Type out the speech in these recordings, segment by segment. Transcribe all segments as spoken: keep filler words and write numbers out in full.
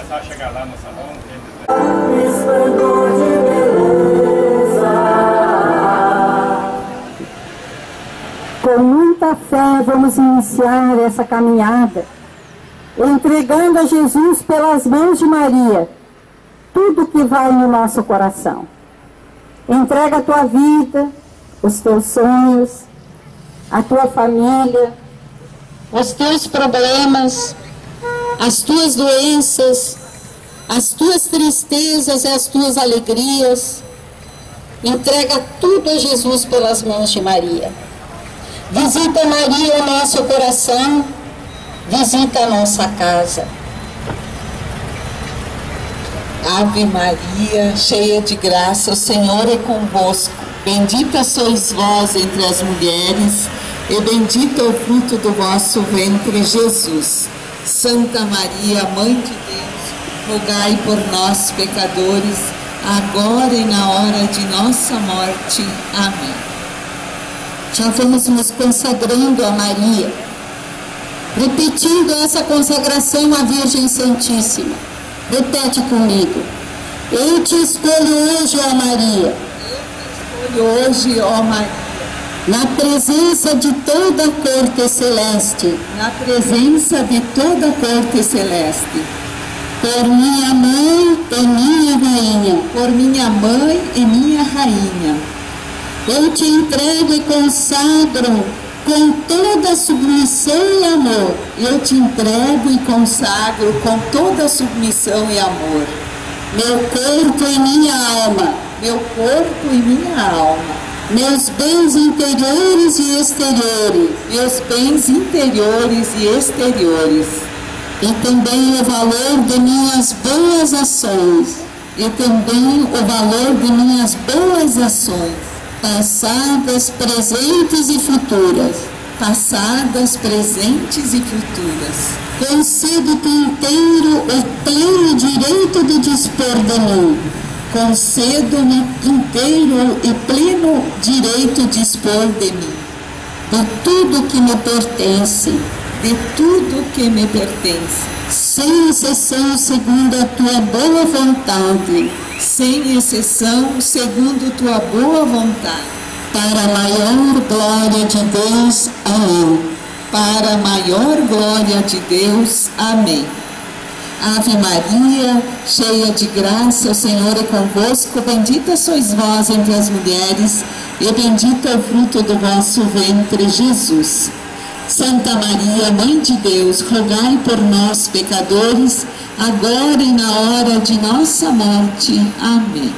começar a chegar lá no salão. Com muita fé vamos iniciar essa caminhada, entregando a Jesus pelas mãos de Maria tudo que vai no nosso coração. Entrega a tua vida, os teus sonhos, a tua família, os teus problemas, as tuas doenças, as tuas tristezas e as tuas alegrias. Entrega tudo a Jesus pelas mãos de Maria. Visita, Maria, o nosso coração, visita a nossa casa. Ave Maria, cheia de graça, o Senhor é convosco. Bendita sois vós entre as mulheres, e bendito é o fruto do vosso ventre, Jesus. Santa Maria, Mãe de Deus, rogai por nós, pecadores, agora e na hora de nossa morte. Amém. Já vamos nos consagrando a Maria, repetindo essa consagração à Virgem Santíssima. Repete comigo. Eu te escolho hoje, ó Maria. Eu te escolho hoje, ó Maria. Na presença de toda a corte celeste. Na presença de toda a corte celeste. Por minha mãe e minha rainha. Por minha mãe e minha rainha. Eu te entrego e consagro com toda submissão e amor. Eu te entrego e consagro com toda submissão e amor. Meu corpo e minha alma. Meu corpo e minha alma. Meus bens interiores e exteriores. Meus bens interiores e exteriores. E também o valor de minhas boas ações. E também o valor de minhas boas ações. Passadas, presentes e futuras. Passadas, presentes e futuras. Concedo-te inteiro o pleno direito de dispor de mim. Concedo-me inteiro e pleno direito de dispor de mim. De tudo que me pertence. De tudo que me pertence. Sem exceção, segundo a tua boa vontade. Sem exceção, segundo tua boa vontade. Para a maior glória de Deus. Amém. Para a maior glória de Deus. Amém. Ave Maria, cheia de graça, o Senhor é convosco. Bendita sois vós entre as mulheres, e bendito é o fruto do vosso ventre, Jesus. Santa Maria, Mãe de Deus, rogai por nós, pecadores, agora e na hora de nossa morte. Amém.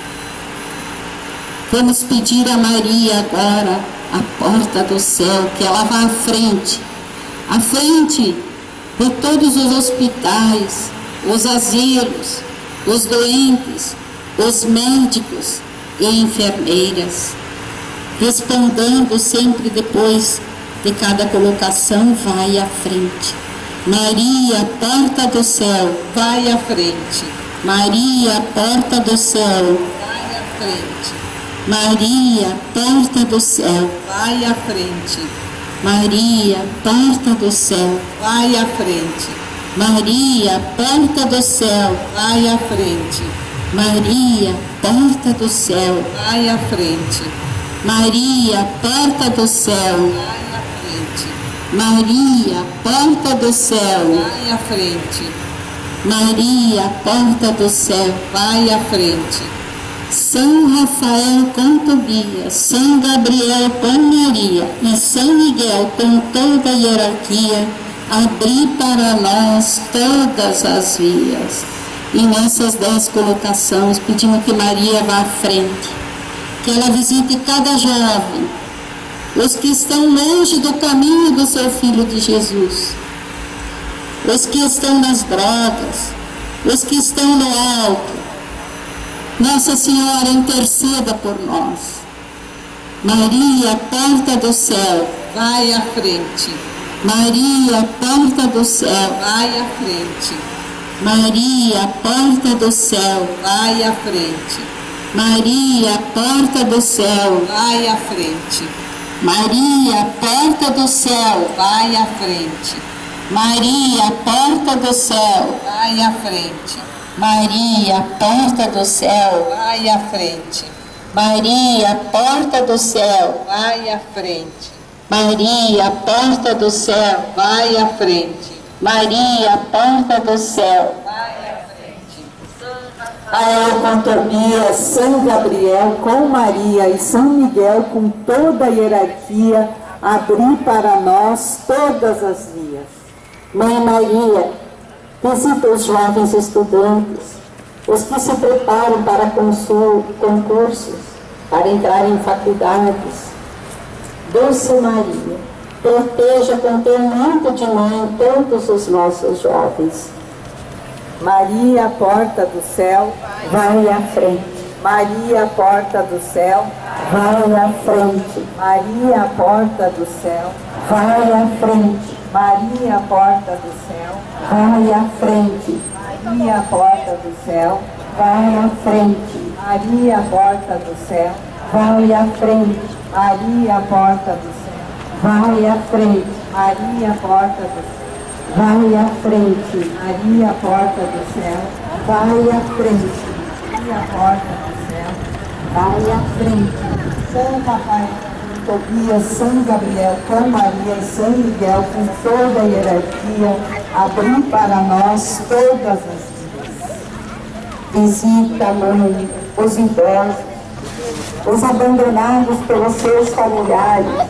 Vamos pedir a Maria agora, a porta do céu, que ela vá à frente, à frente de todos os hospitais, os asilos, os doentes, os médicos e enfermeiras, respondendo sempre depois de cada colocação, vai à frente. Maria, porta do céu, vai à frente. Maria, porta do céu, vai à frente. Maria, porta do céu, vai à frente. Maria, porta do céu, vai à frente. Maria, porta do céu, vai à frente. Maria, porta do céu, vai à frente. Maria, porta do céu, vai à frente. Maria, porta do céu, vai à frente. Maria, porta do céu, vai à frente. São Rafael com Tobias, São Gabriel com Maria e São Miguel com toda a hierarquia, abri para nós todas as vias. E nessas dez colocações pedimos que Maria vá à frente, que ela visite cada jovem, os que estão longe do caminho do seu Filho de Jesus, os que estão nas drogas, os que estão no álcool. Nossa Senhora, interceda por nós. Maria, porta do céu, vai à frente. Maria, porta do céu, vai à frente. Maria, porta do céu, vai à frente. Maria, porta do céu, vai à frente. Maria, porta do céu, vai à frente. Maria, porta do céu, vai à frente. Maria, porta do céu, vai à frente. Maria, porta do céu, vai à frente. Maria, porta do céu, vai à frente. Maria, porta do céu, vai à frente. Rafael com Tobias, São Gabriel com Maria e São Miguel com toda a hierarquia, abri para nós todas as vias. Mãe Maria, visita os jovens estudantes, os que se preparam para concursos, para entrar em faculdades. Doce Maria, proteja com teu manto de mãe todos os nossos jovens. Maria, porta do céu, vai à frente. Maria, porta do céu, vai à frente. Maria, porta do céu, vai à frente. Maria, porta do céu, vai à frente. Maria, porta do céu, vai à frente. Maria, porta do céu, vai à frente. Maria, porta do céu, vai à frente. Maria, porta do céu, vai à frente. Maria, porta do céu, vai à frente. Maria, porta do céu, vai à frente. São Rafael, Tobias, São Gabriel com Maria e São Miguel com toda a hierarquia, abri para nós todas as vias. Visita, mãe, os idosos, os abandonados pelos seus familiares.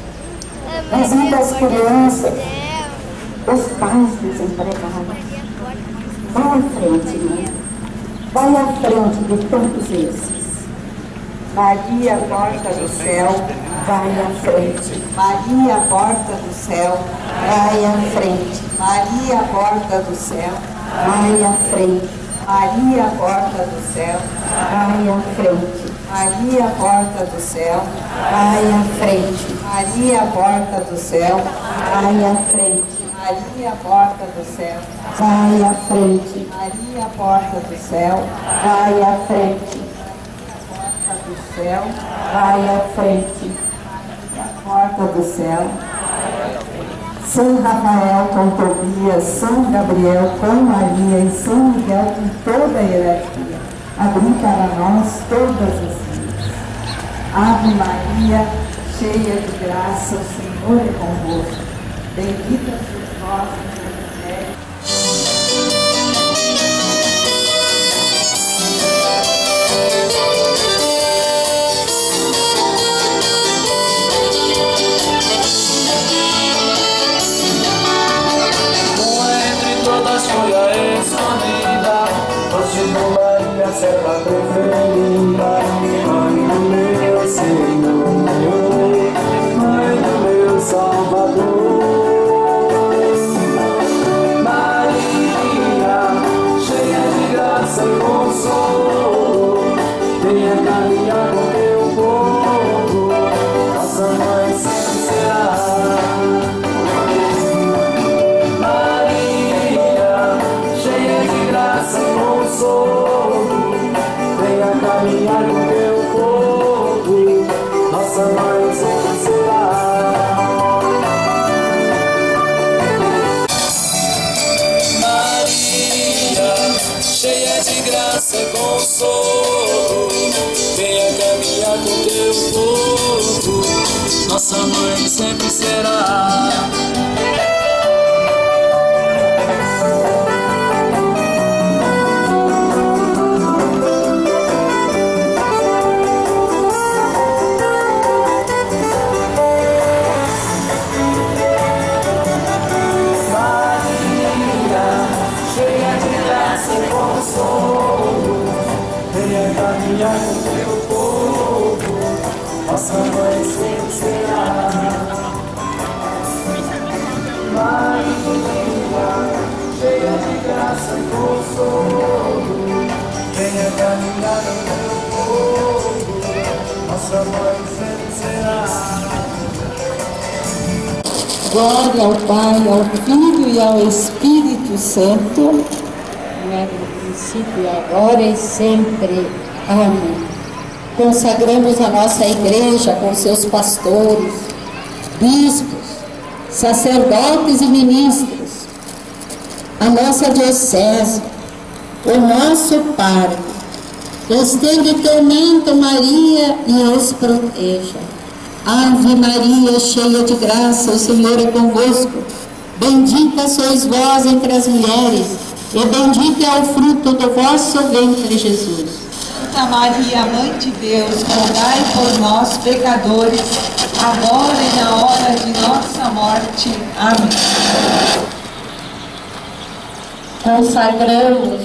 Visita as crianças, os pais desempregados. Vai à frente, mãe. Vai à frente de todos esses. Maria, porta do céu, vai à frente. Maria, porta do céu, vai à frente. Maria, porta do céu, vai à frente. Maria, porta do céu, vai à frente. Maria, porta do céu, vai à frente. Maria, porta do céu, vai à frente. Maria, porta do céu, vai à frente. Maria, porta do céu, vai à frente. Porta do céu, vai à frente. Porta do céu. São Rafael com Tobias, São Gabriel com Maria e São Miguel com toda a hierarquia, abri para nós todas as vias. Ave Maria, cheia de graça, o Senhor é convosco. Bendita sois vós entre as mulheres. Escolha escolhida, hoje com Maria, serva preferida, Mãe do meu Senhor, Mãe do meu Salvador. Maria, cheia de graça e consolo, venha caminhar com teu povo, nossa mãe sempre será. Venha caminhar com teu povo, nossa mãe sempre será. Maria, cheia de graça e consolo, venha caminhar com teu povo, nossa mãe sempre será. Venha caminhar com teu povo, nossa mãe sempre será. Maria, cheia de graça e consolo, venha caminhar com teu povo, nossa mãe sempre será. Glória ao Pai, ao Filho e ao Espírito Santo. No princípio, agora e sempre. Amém. Consagramos a nossa igreja com seus pastores, bispos, sacerdotes e ministros, a nossa diocese, o nosso parque. Estende teu manto, Maria, e os proteja. Ave Maria, cheia de graça, o Senhor é convosco. Bendita sois vós entre as mulheres, e bendito é o fruto do vosso ventre, Jesus. Santa Maria, Mãe de Deus, rogai por nós, pecadores, agora e na hora de nossa morte. Amém. Consagramos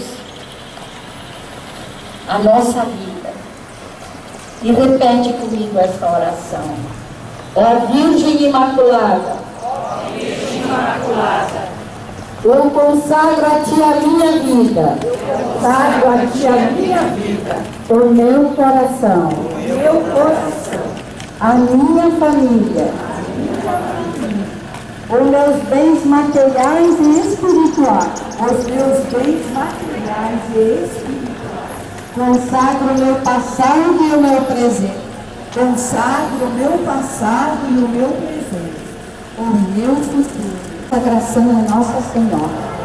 a nossa vida e repete comigo esta oração. Ó Virgem Imaculada, Ó Virgem Imaculada, eu consagro a Ti a minha vida, consagro a Ti a minha vida, o meu coração, meu coração, a minha família, os meus bens materiais e espirituais, os meus bens materiais e espirituais. consagro o meu passado e o meu presente, Consagro o meu passado e o meu presente, o meu futuro. Consagração a Nossa Senhora.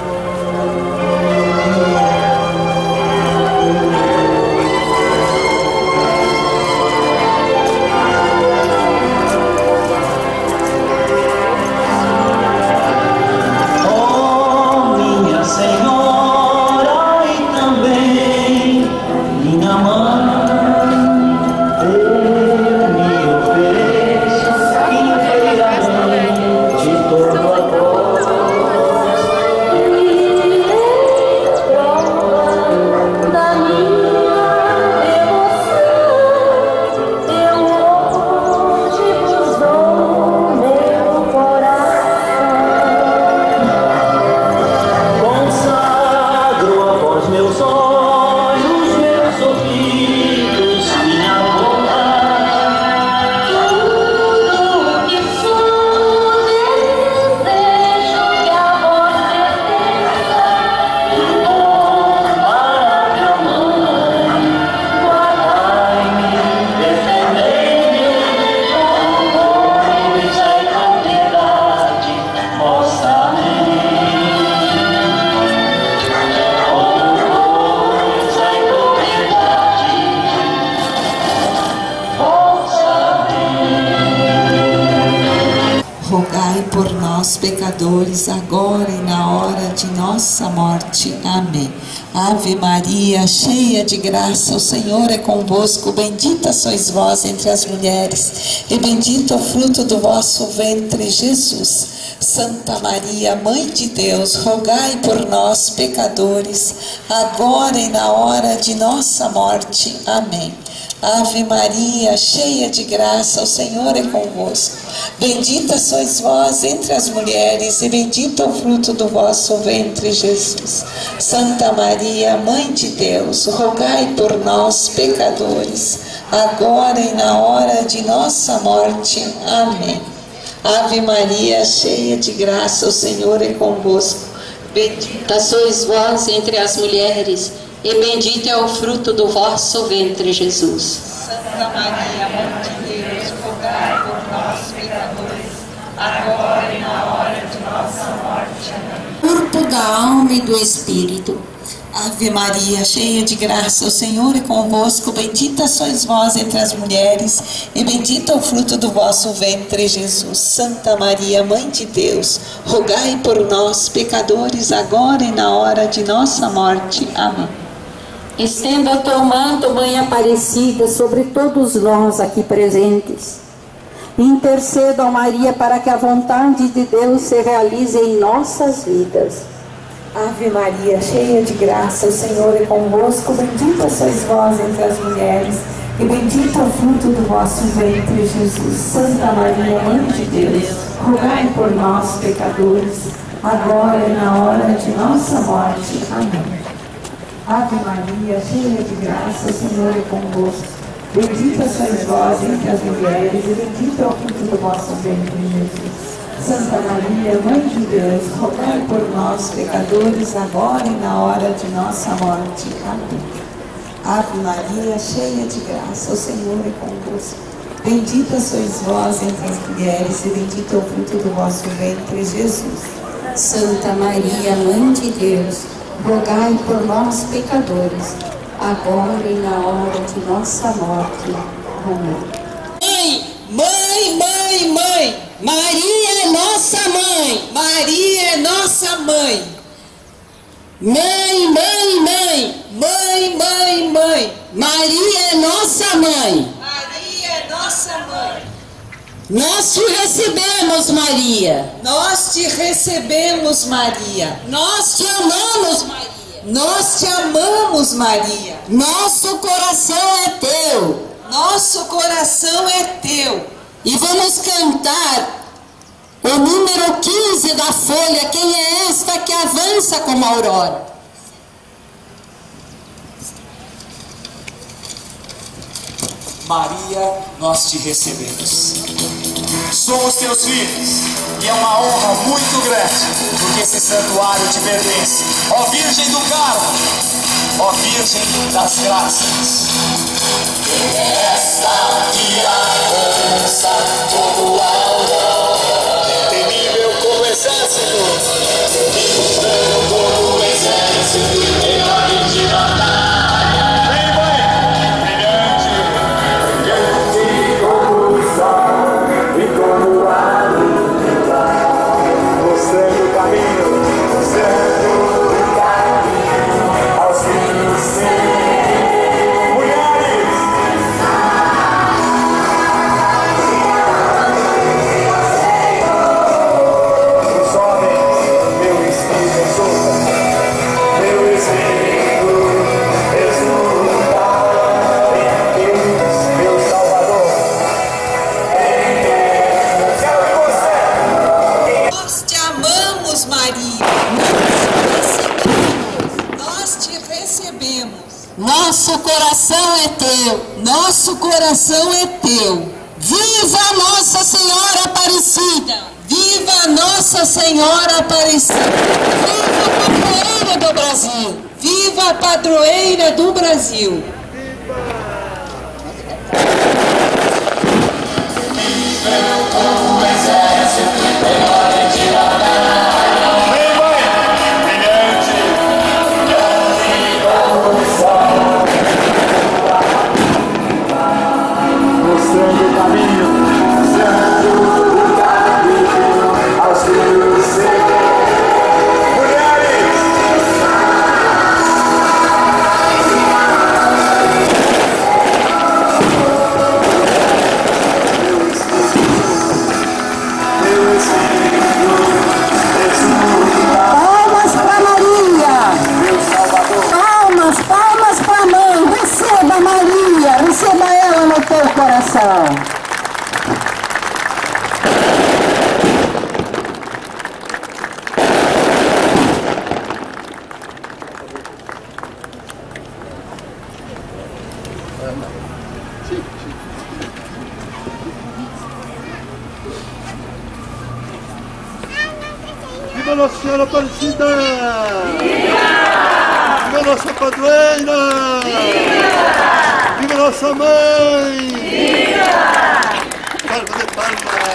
Rogai por nós, pecadores, agora e na hora de nossa morte. Amém. Ave Maria, cheia de graça, o Senhor é convosco. Bendita sois vós entre as mulheres, e bendito é o fruto do vosso ventre, Jesus. Santa Maria, Mãe de Deus, rogai por nós, pecadores, agora e na hora de nossa morte. Amém. Ave Maria, cheia de graça, o Senhor é convosco. Bendita sois vós entre as mulheres, e bendito é o fruto do vosso ventre, Jesus. Santa Maria, Mãe de Deus, rogai por nós, pecadores, agora e na hora de nossa morte. Amém. Ave Maria, cheia de graça, o Senhor é convosco. Bendita sois vós entre as mulheres, e bendito é o fruto do vosso ventre, Jesus. Santa Maria, Mãe de Deus, rogai por nós, pecadores, agora e na hora de nossa morte. Amém. Corpo da alma e do espírito. Ave Maria, cheia de graça, o Senhor é convosco. Bendita sois vós entre as mulheres, e bendito é o fruto do vosso ventre, Jesus. Santa Maria, Mãe de Deus, rogai por nós, pecadores, agora e na hora de nossa morte. Amém. Estenda o teu manto, Mãe Aparecida, sobre todos nós aqui presentes. Interceda, ó Maria, para que a vontade de Deus se realize em nossas vidas. Ave Maria, cheia de graça, o Senhor é convosco. Bendita sois vós entre as mulheres, e bendito é o fruto do vosso ventre, Jesus. Santa Maria, Mãe de Deus, rogai por nós, pecadores, agora e na hora de nossa morte. Amém. Ave Maria, cheia de graça, o Senhor é convosco. Bendita sois vós entre as mulheres, e bendito é o fruto do vosso ventre, Jesus. Santa Maria, Mãe de Deus, rogai por nós, pecadores, agora e na hora de nossa morte. Amém. Ave Maria, cheia de graça, o Senhor é convosco. Bendita sois vós entre as mulheres, e bendito é o fruto do vosso ventre, Jesus. Santa Maria, Mãe de Deus, rogai por nós, pecadores, agora e na hora de nossa morte. Amém. Mãe, mãe, mãe, Maria é nossa mãe, Maria é nossa mãe. Mãe, mãe, mãe, mãe, mãe, mãe, Maria é nossa mãe, Maria é nossa mãe. Nós te recebemos, Maria, nós te recebemos, Maria, nós te amamos, Maria, nós te amamos, Maria. Nosso coração é teu, nosso coração é teu. E vamos cantar o número quinze da folha. Quem é esta que avança como a aurora? Maria, nós te recebemos. Somos teus filhos e é uma honra muito grande, porque esse santuário te pertence. Ó Virgem do Carmo, ó Virgem das Graças. Essa que avança como a aurora, temível como exército, temível como exército, enorme de batalha. Vem, mãe, brilhante, brilhante como o sol e como a lua, mostrando o caminho, mostrando o caminho aos filhos seus. Nosso coração é teu, nosso coração é teu. Viva Nossa Senhora Aparecida, viva Nossa Senhora Aparecida. Viva a padroeira do Brasil, viva a padroeira do Brasil. Viva Nossa Senhora Aparecida! Viva! Viva Nossa Padroeira! Viva! Viva Nossa Mãe! Viva! Palma de palma!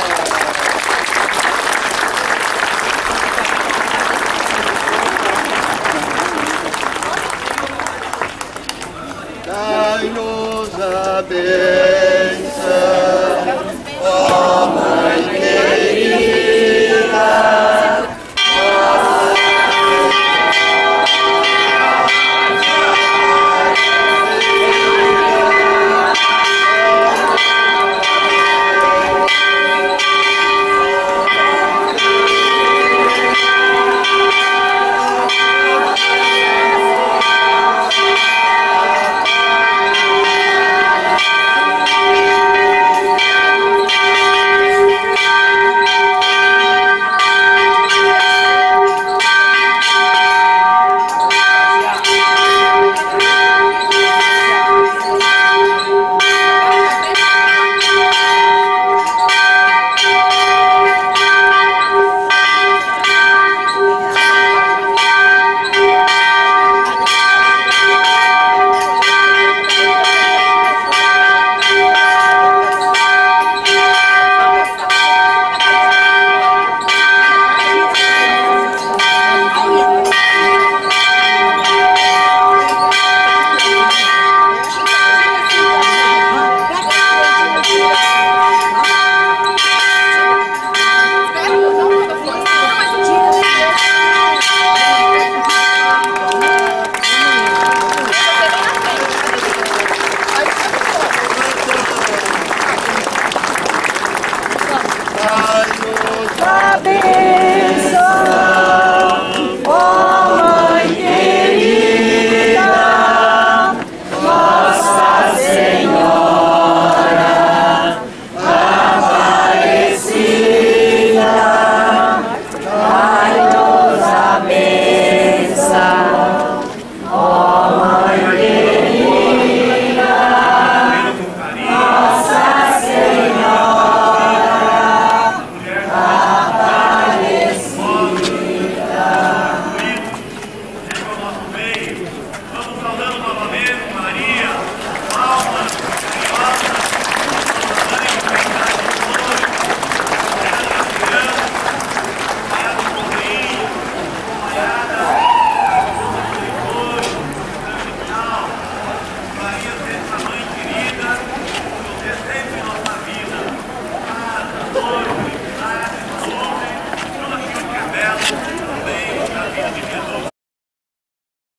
Dai-nos a bênção, ó Mãe.